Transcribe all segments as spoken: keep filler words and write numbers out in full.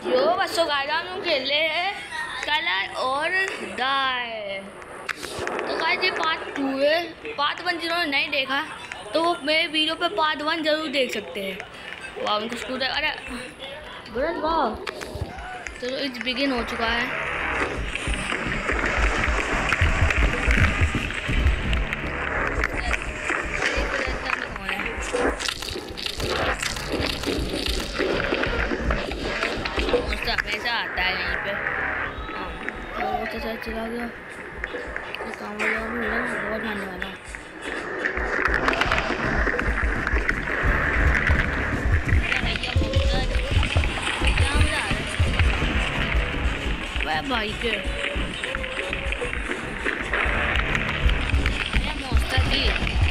यो बसो गाइस हम खेल रहे हैं कलर और डाई। तो गाइस ये पार्ट टू है। पार्ट वन जिन्होंने नहीं देखा तो वो मेरे वीडियो पे पार्ट वन जरूर देख सकते हैं। वाह उनको स्कूटर अरे बुरन वाह। चलो इट्स बिगिन हो चुका है। हमेशा आता है यहीं पे। हाँ तो सर चला गया काम बहुत मानने वाला। वह भाई के मौसम की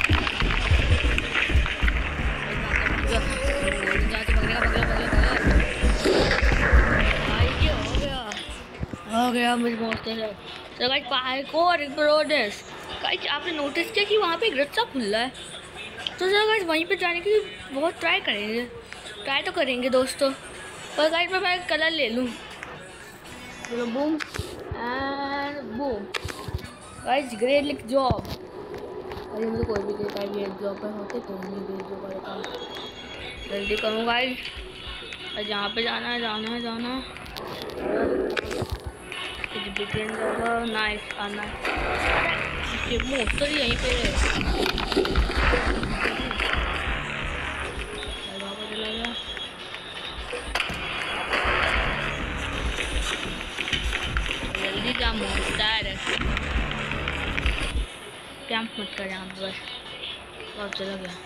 हो गया मुझे पहुँचते हैं। तो गाइस पार्कोर प्रोग्रेस। गाइस आपने नोटिस किया कि वहाँ पे एक रास्ता खुला है। तो चलो गाइस वहीं पे जाने की बहुत ट्राई करेंगे। ट्राई तो करेंगे दोस्तों। पर गाइस मैं मैं कलर ले लूँ। चलो boom and boom. Guys great lick job. अरे मुझे कोई भी देता है ग्रेट जॉब पर होते तो नहीं ग्रेट जॉब वाला काम जल्दी करूँ गाइस। और यहाँ पे जाना है जाना है जाना है। नाइस आना ये मोटर यहीं पे है। चला गया जल्दी का मोटर कैंप मत कर यहाँ पे बस। अब चला गया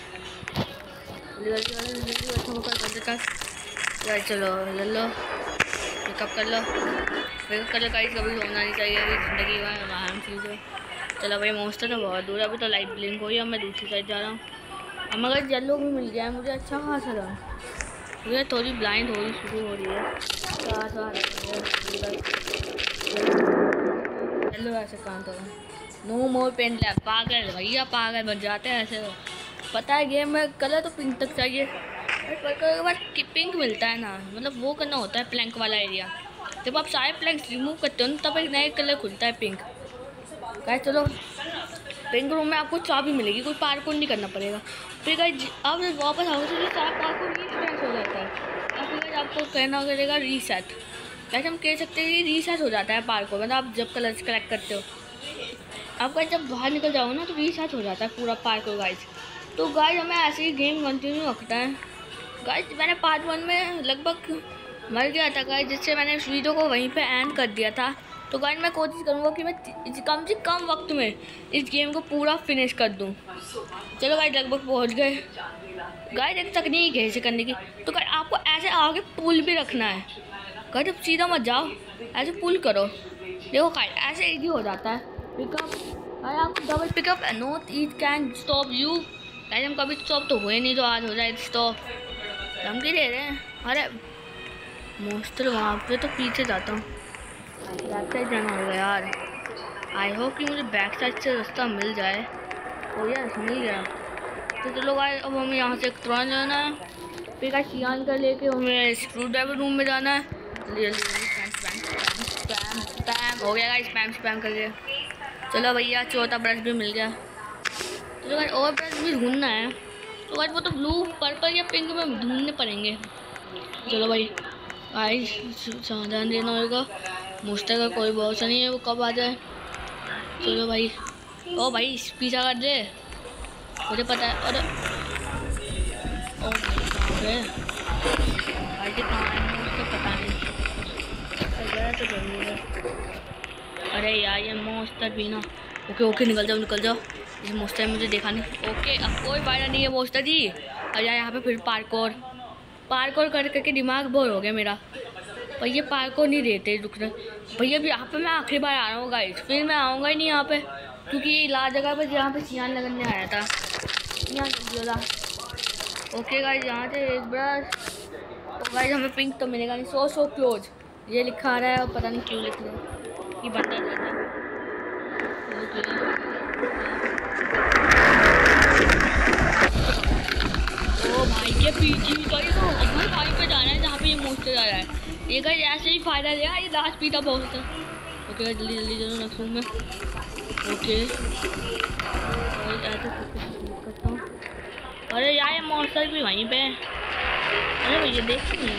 चलो ले लो पिकअप कर लो पिकअप कर लो। गाइस कभी होना नहीं चाहिए ज़िंदगी में अहम चीज़ है। चलो भाई मोस्टर तो बहुत दूर है। अभी तो लाइट ब्लिंक हुई है। मैं दूसरी साइड जा रहा हूँ। अब मगर येलो भी मिल गया है मुझे अच्छा खासा रहा। ये थोड़ी ब्लाइंड हो रही शुरू हो रही है। येलो ऐसे काम तो नो मोर पेन लैब पागल भैया पागल बन जाते हैं ऐसे। पता है गेम में कलर तो पिंक तक चाहिए पर बाद पिंक मिलता है ना मतलब वो करना होता है प्लैंक वाला एरिया। जब आप सारे प्लैंक्स रिमूव करते हो तब एक नया कलर खुलता है पिंक। गाइस चलो पिंक रूम में आपको चाबी मिलेगी। कोई पार्कोर नहीं करना पड़ेगा। फिर गाइस आप वापस आओ तो सारा पार्कोर रीसेट हो जाता है। और फिर आपको कहना करेगा रीसेट। गाइस हम कह सकते हैं कि रीसेट हो जाता है पार्कोर मतलब आप जब कलर्स कलेक्ट करते हो आपका जब बाहर निकल जाओ ना तो रीसेट हो जाता है पूरा पार्कोर गाइस। तो गाइस हमें ऐसे ही गेम कंटिन्यू रखता है। गाइस मैंने पार्ट वन में लगभग मर गया था गाइस जिससे मैंने इस वीडियो को वहीं पे एंड कर दिया था। तो गाइस मैं कोशिश करूँगा कि मैं कम से कम वक्त में इस गेम को पूरा फिनिश कर दूँ। चलो गाइस लगभग पहुँच गए। गाइस एक तकनीक है इसे करने की। तो गाइस आपको ऐसे आगे पुल भी रखना है। गाइस अब सीधा मत जाओ ऐसे पुल करो। देखो गाइस ऐसे इजी हो जाता है पिकअप। गाइस आपको double pickup not it can stop you. Guys हम कभी स्टॉप तो हुए नहीं तो आज हो जाए स्टॉप। हम की दे रहे हैं। अरे मोस्टर वहाँ पे तो पीछे जाता हूँ। बैक साइड जाना होगा यार। आई होप कि मुझे बैक साइड से रास्ता मिल जाए। ओ यार मिल गया। तो चलो गाइस अब हमें यहाँ से तुरंत जाना है। फिर गाइस सियान कर लेके हमें स्क्रू ड्राइवर रूम में जाना है। स्पैम हो गया गाइस स्पैम स्पैम कर लिया। चलो भैया चौथा ब्रश भी मिल गया। चलो गाइस और ब्रश भी ढूंढना है। तो गाइस वो तो ब्लू पर्पल या पिंक में ढूंढने पड़ेंगे। चलो भाई गाइस सावधान देना होगा। मोस्टर का कोई भरोसा नहीं है वो कब आ जाए। चलो भाई ओ भाई पीछा कर दे मुझे पता है। अरे ओ भाई कहाँ है उसको पता नहीं तो जरूर है। अरे यार ये मोस्टर भी ना। ओके ओके निकल जाओ निकल जाओ। इस मोस्टर मुझे देखा नहीं। ओके अब कोई फायदा नहीं है मोस्टर जी। और यार यहाँ पे फिर पार्कोर पार्कोर कर करके दिमाग बोर हो गया मेरा। पर ये पार्कोर नहीं देते रुक रहे भैया। भी यहाँ पे मैं आखिरी बार आ रहा हूँ गाइस। फिर मैं आऊँगा ही नहीं यहाँ पे क्योंकि ये लाल जगह पे जहाँ पे सियान लगने आया था यहाँ जगह। ओके गाइस यहाँ से एक ब्रश। तो गाइस हमें पिंक तो मिलेगा नहीं। सो सो क्लोज ये लिखा आ रहा है और पता नहीं क्यों लिख रहा है कि बंदा जाता है। ओ भाई के पीछे गाइस तो हमें कहीं पे जाना है जहाँ पे ये मोस्टर आ रहा है। ये गाइस ऐसे ही फायदा लिया, ये लास्ट पीटा बहुत था। ओके गाइस जल्दी जल्दी चलो नेक्स्ट रूम में। ओके करता हूँ। अरे यार ये मॉन्स्टर भी वहीं पे। अरे भैया देख नहीं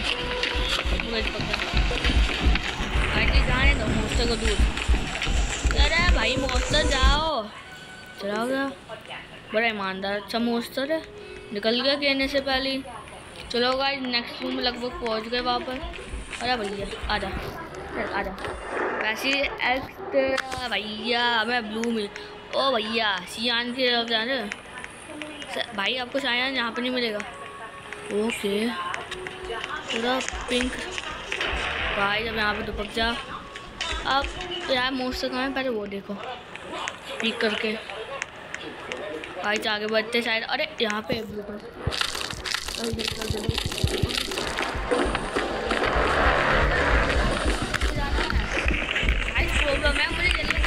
जाने दो मॉन्स्टर को दूर। अरे भाई मॉन्स्टर जाओ, चलाओ जा। बड़ा ईमानदार अच्छा मॉन्स्टर है, निकल गया कहने से पहले। चलो गाइस नेक्स्ट रूम में लगभग पहुंच गए वापस। अरे भैया आजा चल आजा। वैसे एक्स्ट्रा भैया हमें ब्लू मिल। ओ भैया सियान की तरफ जा रहे भाई, आपको सायान यहाँ पे नहीं मिलेगा। ओके पूरा पिंक भाई, जब यहाँ पे दुपक जा। अब यार मॉन्स्टर कहाँ है पहले वो देखो पीक करके। भाई आगे बढ़ते शायद। अरे यहाँ पे ब्लू पर प्रॉब्लम है मुझे जल्दी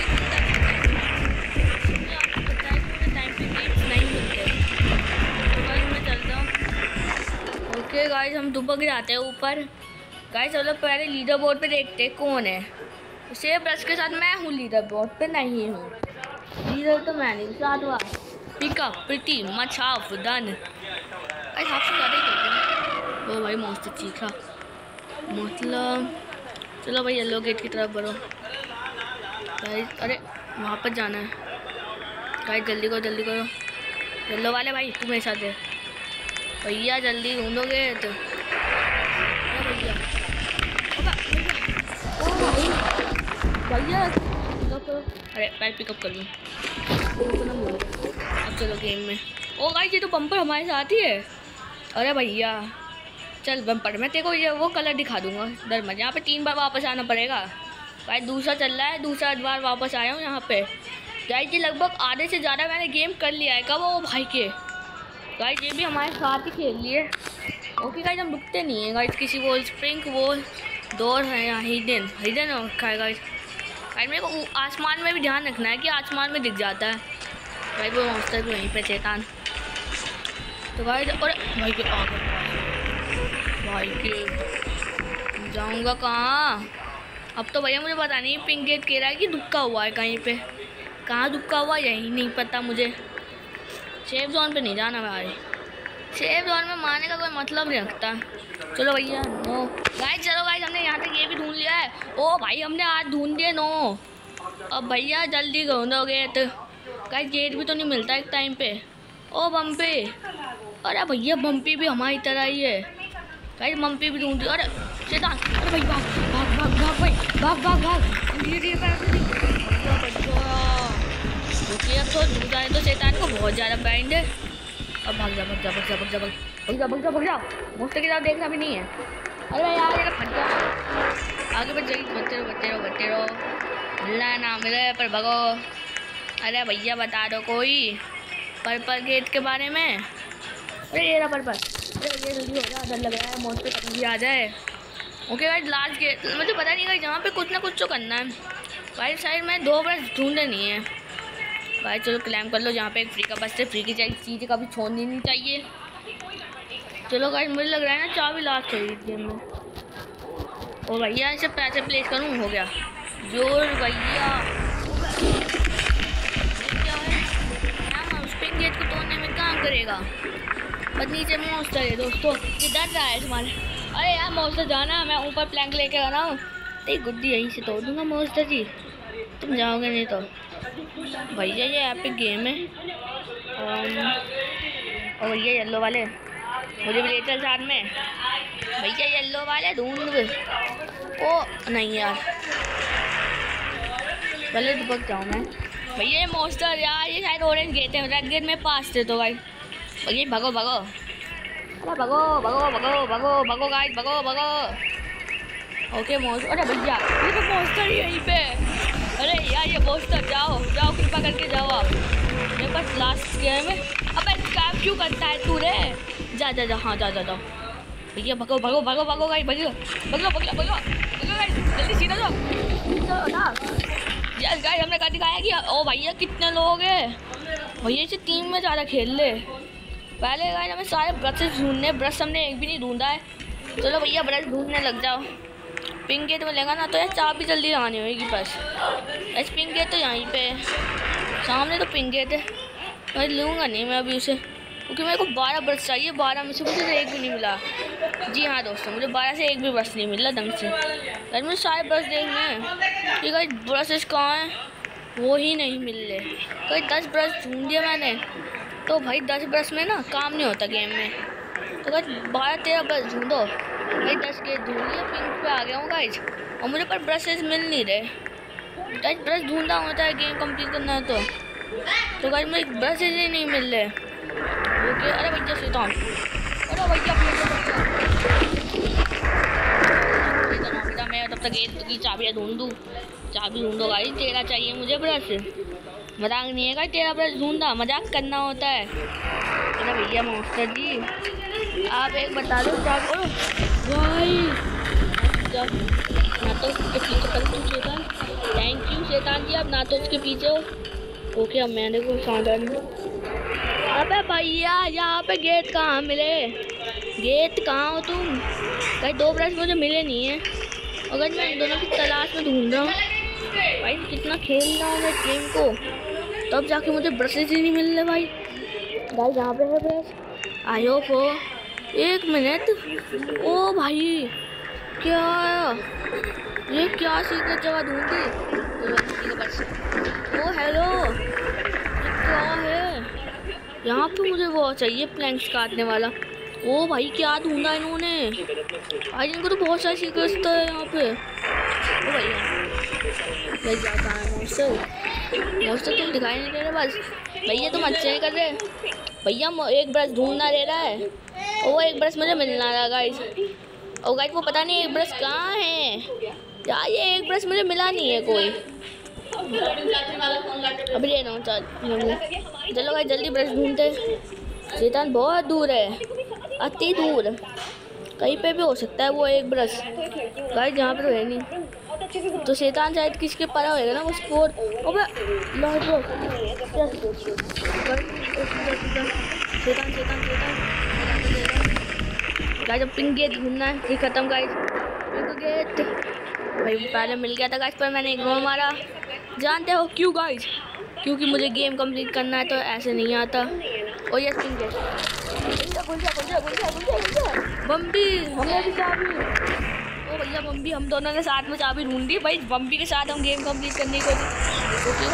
टाइम पे गेम्स नहीं मिलते। तो गाइस मैं चलता हूँ। ओके गाइस हम दुपक जाते हैं ऊपर। गाइस चलो पहले लीडर बोर्ड पे देखते हैं कौन है। सेब ब्रश के साथ मैं हूँ लीडर बोर्ड पे नहीं हूँ। लीडर तो मैं नहीं साथ हुआ। Pickup pretty much half done. अरे हाफ से ज़्यादा ही करते हैं। ओ भाई मॉन्स्टर चीखा मतलब। चलो भाई येलो गेट की तरफ बढ़ो गाइस। अरे वहाँ पर जाना है गाइस, जल्दी करो जल्दी करो। येलो वाले भाई तुम मेरे साथ है भैया, जल्दी ढूंढोगे तो। भैया भैया अरे पैर पिकअप कर लूँ। अब चलो गेम में। ओ गाइस ये तो बम्पर हमारे साथ ही है। अरे भैया चल बम्पर मैं तेरे को ये वो कलर दिखा दूंगा, डर मत। यहाँ पे तीन बार वापस आना पड़ेगा भाई। दूसरा चल रहा है, दूसरा बार वापस आया हूँ यहाँ पे। गाइस ये लगभग आधे से ज़्यादा मैंने गेम कर लिया है। कब वो भाई के गाइस ये भी हमारे साथ ही खेल लिए। ओके गाइस हम रुकते नहीं हैं गाइस। किसी वो स्प्रिंग वो डोर है यहाँ हिडन हिडन रखा है गाइस। गाइस मेरे को आसमान में भी ध्यान रखना है कि आसमान में दिख जाता है भाई वो मॉन्स्टर भी वहीं पे शैतान। तो गाइस और भाई के आगे भाई के जाऊँगा कहाँ अब तो भैया मुझे पता नहीं। पिंक गेट कह रहा है कि दुक्का हुआ है कहीं पे, कहाँ दुक्का हुआ यही नहीं पता मुझे। सेफ जोन पे नहीं जाना भाई, सेफ जोन में मारने का कोई मतलब नहीं रखता। चलो भैया नो गाइस, चलो गाइस हमने यहाँ तक ये भी ढूंढ लिया है। ओ भाई हमने आज ढूंढ दिए नो। अब भैया जल्दी ढूंढोगे तो गाइस गेट भी तो नहीं मिलता एक टाइम पे। ओ बम्पी, अरे भैया बम्पी भी हमारी तरह ही है गाइस। बम्पी भी ढूंढ। अरे शैतान, अरे भाई भाग भाग भाग भाग भाई भाग भाग भाग धीरे धीरे। ओके अब तो ढूंढ जाए तो शैतान को बहुत ज़्यादा बैंड है। अब भाग जा भाग जा भाग जा भाग जा भाग जा भाग जा भाग जा। मॉन्स्टर की तरफ देखना भी नहीं है। अरे भाई यार ये फट गया। आगे बढ़ जाइए, बढ़ते रहो बढ़ते रहो बढ़ते रहो। मिलना ना मिले पर भगो। अरे भैया बता दो कोई पर्पल गेट के बारे में। अरे ये रहा पर्पल। अरे ये जल्दी हो जाए, डर लग रहा है मॉन्स्टर कभी भी आ जाए। ओके भाई लास्ट गेट मुझे पता नहीं भाई, जहाँ पे कुछ ना कुछ तो करना है भाई। शायद मैं दो ब्रश ढूंढे नहीं है भाई। चलो क्लैम कर लो, जहाँ पे एक फ्री का बस है। फ्री की चाहिए चीज़ें कभी छोड़नी नहीं चाहिए। चलो गाइस मुझे लग रहा है ना चाबी लास्ट है इस गेम में। ओ भैया इसे पैसे प्लेस करूँ हो गया जोर भैया। क्या है उस पिंक गेट को तोड़ने में काम करेगा। बस नीचे मॉन्स्टर है दोस्तों, ये डर रहा है तुम्हारे। अरे यार मॉन्स्टर जाना, मैं ऊपर प्लैंक लेके आ रहा हूँ। तेरी गुड्डी यहीं से तोड़ दूँगा मॉन्स्टर जी, तुम जाओगे नहीं तो। भैया ये एपिक गेम है। और भैया येलो वाले मुझे भी ले चल साथ में। भैया येलो वाले ढूंढ। ओ नहीं यार भले दुपक जाऊँ मैं। भैया ये मॉन्स्टर यार ये शायद ऑरेंज गेट है, रेड गेट में पास थे तो भाई। भैया भगो भगो, अरे भगो भगो भगो भगो भगो गाइस भगो भगो। ओके मॉन्स्टर, अरे भैया ये तो मॉन्स्टर ही यहीं पे। अरे यार ये मॉन्स्टर जाओ जाओ कृपा करके जाओ आप। मेरे पास लास्ट गेम है। अबे काम क्यों करता है तू रे? जा जा जा हाँ जा जा जाओ भैया भगो भगो भगो भगो गाइस भगो भगो भगो भगो भगो गाइस जल्दी सीधा जाओ ना। यस गाइस हमने कहा दिखाया कि ओ भैया कितने लोग हैं भैया, इसे टीम में ज़्यादा खेल ले। पहले गाइस हमें सारे ब्रशेस ढूंढने, ब्रश हमने एक भी नहीं ढूंढा है। चलो भैया ब्रश ढूंढने लग जाओ। पिंक गेट मिलेगा ना तो यार चाबी जल्दी आनी होगी बस। ऐसे पिंक गेट तो यहीं पे है, सामने तो पिंक गेट है। मैं लूँगा नहीं मैं अभी उसे, क्योंकि मेरे को बारह ब्रश चाहिए। बारह में से मुझे एक भी नहीं मिला। जी हाँ दोस्तों, मुझे बारह से एक भी ब्रश नहीं मिला ढंग से। यार मुझे सारे ब्रश देखने हैं, ये कहीं ब्रशेस कहाँ हैं, वो ही नहीं मिल रहे। कहीं दस ब्रश ढूंढ दिया मैंने, तो भाई दस ब्रश में ना काम नहीं होता गेम में। तो कहीं बारह तेरह ब्रश ढूंढो, भाई दस गेट ढूंढ लिया, पिंक पे आ गया हूँ गाइज। और मुझे पर ब्रशेस मिल नहीं रहे। गाइज ब्रश ढूंढना होता है गेम कंप्लीट करना है तो तो गाइज मुझे ब्रशेज ही नहीं मिल रहे। ओके, अरे भैया शैतान, अरे भैया बेटा, मैं तब तक गेट की चाबियाँ ढूंढूँ। चाबी ढूंढो गाइज, तेरा चाहिए मुझे ब्रश। मजाक नहीं है गाइज, तेरा ब्रश ढूंढा, मजाक करना होता है। अरे भैया मास्टर जी, आप एक बता दो क्या करो भाई। ना तो उसके पीछे कर तू शैतान, थैंक यू शैतान जी, आप ना तो उसके पीछे हो। ओके, अब मैंने को सावधान। अबे भैया यहाँ पे गेट कहाँ मिले, गेट कहाँ हो तुम? कहीं दो ब्रश मुझे मिले नहीं है, अगर मैं इन दोनों की तलाश में ढूंढ रहा हूँ। भाई कितना खेल रहा हूँ मैं गेम को, तब जाके मुझे ब्रशेज ही नहीं मिल रहे भाई। भाई यहाँ पे है ब्रश, आयो फो एक मिनट। ओ भाई क्या ये क्या सीक्रेट जगह ढूंढी? ओ हेलो, ये क्या है? यहाँ पे मुझे वो चाहिए प्लैंक्स काटने वाला। ओ भाई क्या ढूंढा इन्होंने, आज इनको तो बहुत सारे सीक्रेट्स था यहाँ पे। ओ भैया भाई जाता है मॉन्स्टर, मॉन्स्टर तुम दिखाई नहीं दे रहे बस। भैया तुम अच्छे नहीं कर रहे भैया, एक ब्रश ढूंढना दे रहा है और वो एक ब्रश मुझे मिलना रहा गाइस। और गाइस वो पता नहीं एक ब्रश कहाँ है यार, ये एक ब्रश मुझे मिला नहीं है कोई। अभी ले रहा हूँ चलो गाइस, जल्दी ब्रश ढूंढते। शैतान बहुत दूर है, अति दूर, कहीं पे भी हो सकता है वो एक ब्रश गाइस, जहाँ पे तो है नहीं। तो शैतान शायद किसके परा होएगा ना वो स्पोर्ट। अबे लॉर्ड ब्रो, शैतान शैतान शैतान गाइस, अब पिंक गेट ढूंढना है, फिर खत्म गाइस। पिंक गेट भाई पहले मिल गया था गाइस, पर मैंने इग्नोर मारा। जानते हो क्यों गाइस? क्योंकि मुझे गेम कंप्लीट करना है तो ऐसे नहीं आता। और ये पिंक गेट, बम्बी हमें भी चाबी। ओ भैया बम्बी, हम दोनों ने साथ में चाबी ढूंढी भाई, बम्बी के साथ हम गेम कंप्लीट करने को। ओके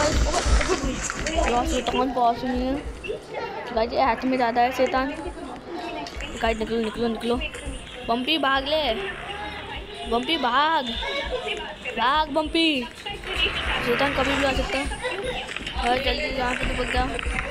भाई, शैतान पास नहीं है गाइस, ये हाथ में ज़्यादा है शैतान। गाइस निकलो निकलो निकलो, बम्पी भाग ले, बम्पी भाग भाग बम्पी, शैतान कभी भी आ सकता है। जल्दी यहाँ से निकल जा।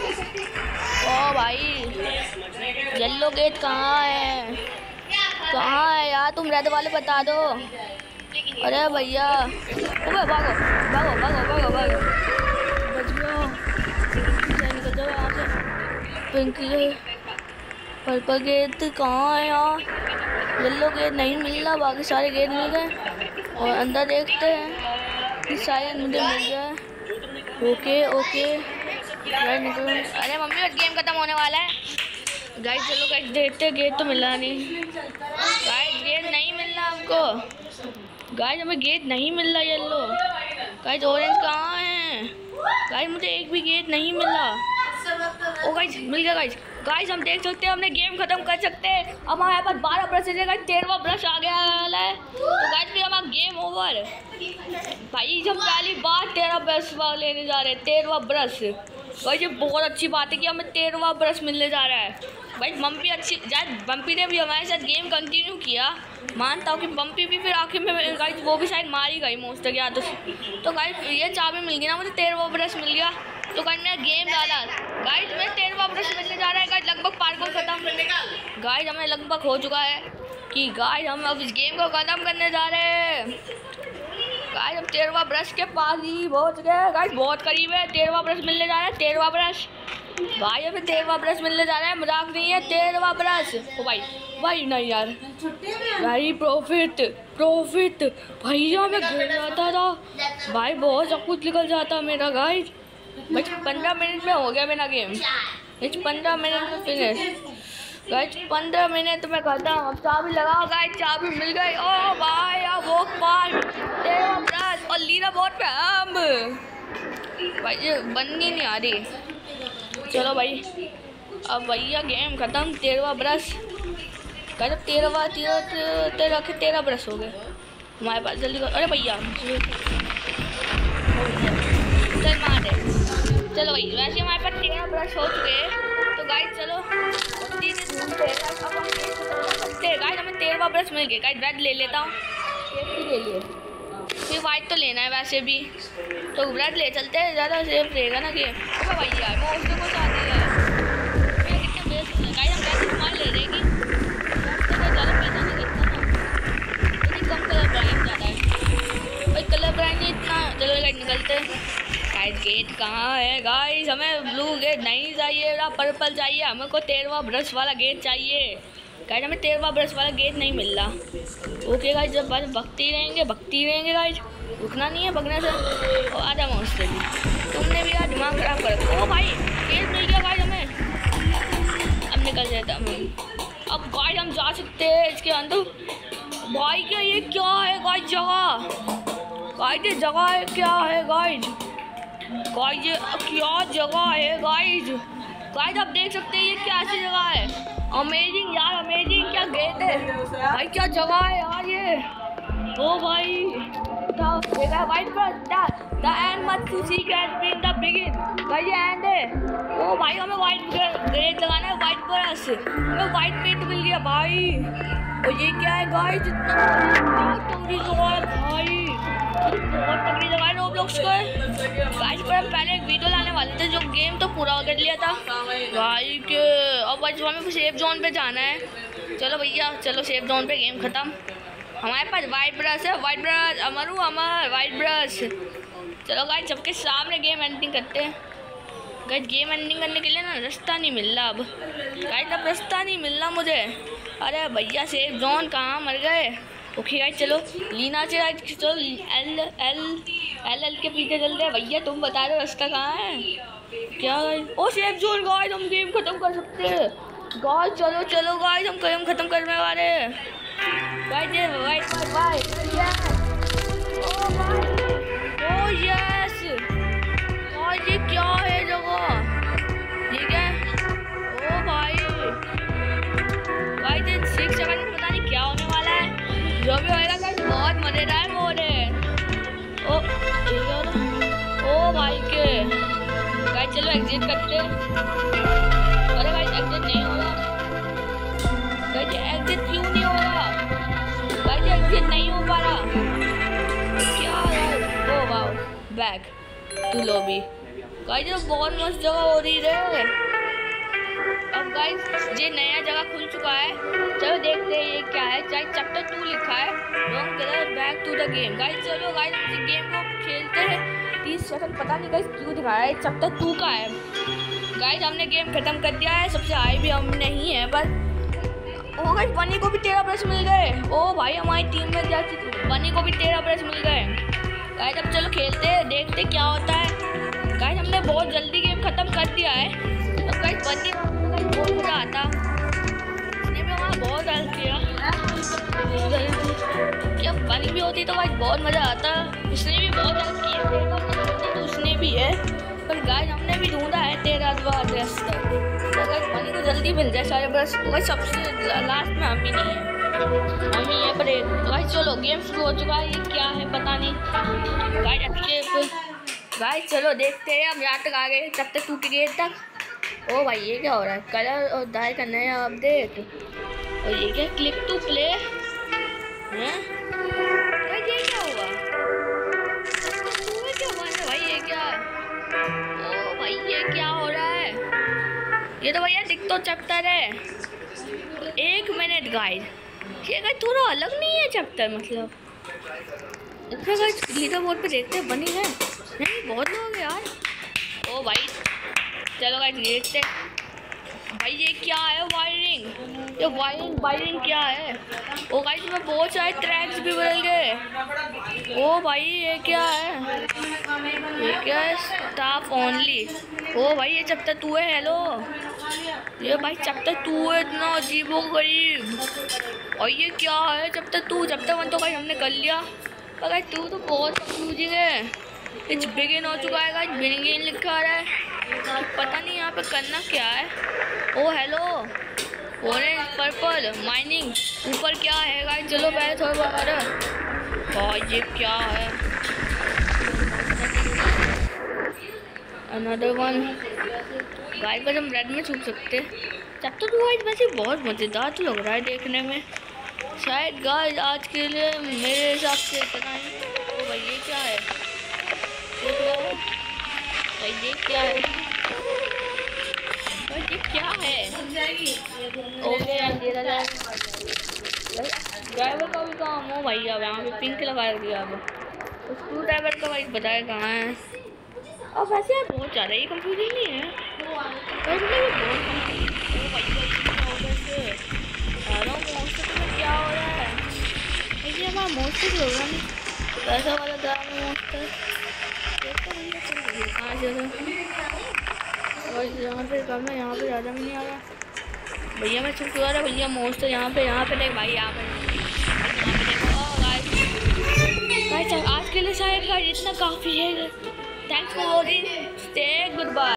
ओ भाई येलो गेट कहाँ है, कहाँ है यार, तुम रेड वाले बता दो। अरे भैया भागो भागो भागो भागो भागो, बच गया, निकल जाओ यहाँ से। पिंक पर्पल गेट कहाँ है यार, येलो गेट नहीं मिल रहा, बाकी सारे गेट मिल गए। और अंदर देखते हैं कि शायद मुझे मिल जाए। ओके ओके निकलो। अरे मम्मी गेम खत्म होने वाला है गाइस, चलो गाइस देखते, गेट तो मिला नहीं गाइस, गेट नहीं मिल रहा हमको गाइस, हमें गेट नहीं मिल रहा येलो। गाइस ऑरेंज कहाँ है गाइस, मुझे एक भी गेट नहीं मिला। ओ गाइस मिल गया गाइस, गाइस हम देख सकते हैं हमने गेम खत्म कर सकते हैं। अब हमारे पास बारह ब्रश है गाइस, तेरहवां ब्रश आ गया है तो गाइस फिर हमारा गेम ओवर भाई। हम पहली बार तेरह ब्रश लेने जा रहे हैं, तेरहवां ब्रश भाई, ये बहुत अच्छी बात है कि हमें तेरहवां ब्रश मिलने जा रहा है भाई। बम्पी अच्छी यार, बम्पी ने भी हमारे साथ गेम कंटिन्यू किया, मानता हूँ कि बम्पी भी फिर आखिर में गाइस वो भी शायद मारी गई मोस्ट या तो तो गाइस ये चाबी मिल गई ना मुझे, तेरहवां ब्रश मिल गया तो गाइस मेरा गेम डाला गाइस, मैं तेरहवां ब्रश मिलने जा रहा है गाइस, लगभग पार्ट को खत्म गाइस, हमें लगभग हो चुका है कि गाइस हम अब इस गेम को खत्म करने जा रहे हैं गाइस। हम तेरहवां ब्रश के पास ही पहुंच गए गाइस, बहुत करीब है, तेरहवां ब्रश मिलने जा रहा है, तेरहवां ब्रश भाई, हमें तेरहवां ब्रश मिलने जा रहा है, मजाक नहीं है, तेरहवां ब्रश। ओ भाई भाई नहीं यार भाई, प्रॉफिट प्रॉफिट भैया, मैं गिर जाता था भाई, बहुत सब कुछ निकल जाता मेरा गाइस। भाई पंद्रह मिनट में हो गया मेरा गेम, पंद्रह मिनट में फिनिश गाइस, पंद्रह मिनट में खत्म। अब चाबी लगाओ गाइस, चाबी मिल गई। ओ भाई अब वो पार्ट तेरहवां ब्रश और लीडर बोर्ड पे हम भाई ये बननी नहीं आ रही। चलो भाई अब भैया गेम खत्म। तेरहवा ब्रश कर तेरहवा तेरह तेरह के तेरह ब्रश हो गए हमारे पास। जल्दी कर। अरे भैया चल मार दे। चलो भाई वैसे हमारे पास तेरह ब्रश हो चुके हैं। तो गाइस चलो गाइस हमें तेरहवा ब्रश मिल गया। गाइस रेड ले लेता हूँ। ले लिए फिर वाइट तो लेना है वैसे भी तो रेड ले चलते हैं। ज़्यादा सेफ रहेगा ना गेम। अरे भैया मैं उसको कुछ आती है कितने बेस्ट है। गाइस हम कैसे इस्तेमाल ले रहे हैं कि ज़्यादा पैसा नहीं लगता ना लेकिन कम कलर ब्राइट ज़्यादा है भाई। कलर ब्राइट नहीं इतना। चलो गाइस निकलते। गाइस गेट कहाँ है गाइस? हमें ब्लू गेट नहीं चाहिए ना पर्पल चाहिए। हमें को तेरहवा ब्रश वाला गेट चाहिए। गाइस हमें तेरहवा ब्रश वाला गेट नहीं मिल रहा। ओके गाइस जब बस भगती रहेंगे भगती रहेंगे गाइस। रुकना नहीं है भगने से। और आधा माउस से भी तुमने भी यार दिमाग खराब कर रखा। ओ भाई गेट मिल गया गाइस हमें। अब निकल जाता हम। अब गाइस हम जा सकते हैं इसके अंदर। भाई क्या ये क्या है गाइस जगह? गाइस ये जगह है क्या है गाइस? गाइस ये क्या जगह है गाइस? गाइस आप देख सकते हैं ये क्या ऐसी जगह है। अमेजिंग यार अमेजिंग। क्या गेट है भाई? क्या जगह है यार ये? ओ भाई देखा white brush the end must to seek has been the begin. भाई ये एंड है। ओ भाई हमें वाइट ग्रेड लगाना है। वाइट ब्रश हमें वाइट पेंट मिल गया भाई। और ये क्या है गाइस? इतना तगड़ी जगह है भाई। बहुत तगड़ी जगह है रोब्लॉक्स को गाइस। पर पहले एक वीडियो लाने वाले थे जो गेम तो पूरा कर लिया था भाई के। अब भाई हमें सेफ जोन पे जाना है। चलो भैया चलो सेफ जोन पे। गेम खत्म। हमारे पास वाइट ब्रश है। वाइट ब्रश अमरू अमर वाइट ब्रश। चलो गाइस सबके सामने गेम एंडिंग करते हैं। गाइस गेम एंडिंग करने के लिए ना रास्ता नहीं मिल रहा। अब गाइस अब रास्ता नहीं मिल रहा मुझे। अरे भैया सेफ जोन कहाँ मर गए। ओके गाइस चलो लीना से चलो एल एल एल एल के पीछे चलते हैं। भैया तुम बता दो रास्ता कहाँ है क्या गाइस? ओ सेफ जोन गाइस हम गेम खत्म कर सकते हैं गाइस। चलो चलो गाइस हम गेम खत्म करने वाले हैं गाइस। ये वाइट वाइट ओ भाई ओ यस गाइस ये क्या है जगह? ठीक है ओ भाई गाइस ये सिक्स सेवन में पता नहीं क्या होने वाला है। जो भी होएगा गाइस बहुत मजेदार मोड है। ओ ओ भाई के गाइस चलो एग्जिट करते। अरे गाइस एग्जिट नहीं हो रहा। गाइस एग्जिट क्यों नहीं हो रहा? गाइस एग्जिट नहीं हो पा रहा क्या यार? ओ wow back to lobby. Guys ये बहुत मस्त जगह हो रही है। अब गाइस ये नया जगह खुल चुका है। चलो देखते हैं ये क्या है। चाहे चैप्टर टू लिखा है don't colour back to the game. Guys चलो गाइस इस गेम को खेलते हैं। तीस सेकंड पता नहीं गाइस क्यों दिखा रहा है। चैप्टर टू का है गाइस। हमने गेम खत्म कर दिया है। सबसे हाई भी हम नहीं है पर ओ गाइस बनी को भी तेरह ब्रश मिल गए। ओ भाई हमारी टीम में जाती बनी को भी तेरह ब्रश मिल गए। गाइस अब चलो खेलते हैं देखते क्या होता है। गाइस हमने बहुत जल्दी गेम खत्म कर दिया है। अब गाइस बनी बहुत मजा आता। इसने भी हमारा बहुत हेल्प किया। क्या बनी भी होती तो गाइस बहुत मजा आता। इसने भी बहुत हेल्प किया तो उसने भी है पर गाइस हमने भी ढूंढा है तेरह ब्रश तक। तो गाइस बनी को जल्दी मिल जाए सारे ब्रश। तो गाइस सबसे लास्ट में हम ही नहीं है हम ही है पर एक। तो गाइस चलो गेम शुरू हो चुका है। ये क्या है पता नहीं गाइस। अच्छे गाइस चलो देखते हैं हम यहाँ तक आ गए चैप्टर टू के गेट तक। ओ भाई ये क्या हो रहा है? कलर और डाई का नया अपडेट। और ये क्या क्लिक टू प्ले हैं? ये क्या हुआ? क्या हुआ है भाई? ये क्या है? ओ भाई ये क्या हो रहा है? ये तो भैया दिख तो चैप्टर है। एक मिनट गाइस ये गाइस थोड़ा अलग नहीं है चैप्टर मतलब। अच्छा गाइस लीडर बोर्ड पे देखते हैं बनी है नहीं बहुत लोग यार। ओ भाई चलो गाइस देखते भाई ये क्या है। वायरिंग ये वायरिंग वायरिंग क्या है? ओ गाइस इसमें बहुत सारे ट्रैक्स भी बदल गए। ओ भाई ये क्या है? ये क्या है? Staff only. ओ भाई ये चैप्टर टू है। हेलो ये भाई चैप्टर टू है, इतना अजीबो गरीब। और ये क्या है चैप्टर टू? चैप्टर वन तो भाई हमने कर लिया, पर भाई टू तो बहुत कंफ्यूजिंग है। इट्स बिगिन हो चुका है गाइस, बिगिन लिखा आ रहा है, पता नहीं यहाँ पे करना क्या है। ओ हेलो, ऑरेंज पर्पल माइनिंग, ऊपर क्या है गाइस? चलो पहले थोड़ा बहुत। अरे और ये क्या है? अनदर वन गाइस, बस हम रेड में छुप सकते हैं। चैप्टर टू गाइस वैसे बहुत मज़ेदार तो लग रहा है देखने में। शायद गाइस आज के लिए मेरे हिसाब से इतना ही। तो भाई ये क्या है? देख रहे हो भाई ये क्या है? भाई ये क्या है? ओके अंधेरा ड्राइवर का भी काम हो भाई। अब यहाँ पे पिंक लगा दिया। अब स्क्रू ड्राइवर का भाई बताया कहाँ है? अब वैसे यार बहुत ज़्यादा ही कंफ्यूजिंग नहीं है वैसे भी बहुत कंफ्यूजिंग। ओ भाई मोस्टर में क्या हो रहा है? ये हमारा मोस्टर हो रहा है वैसा वाला ग्राम मोस्टर। कहाँ से और यहाँ पे कम है, यहाँ पे ज़्यादा भी नहीं आ रहा भैया। मैं छुप रहा भैया मोस्टर यहाँ पे, यहाँ पे देख भाई, यहाँ पे गाइस आज के लिए शायद गाइस इतना काफ़ी है। Thanks for watching, stay good bye.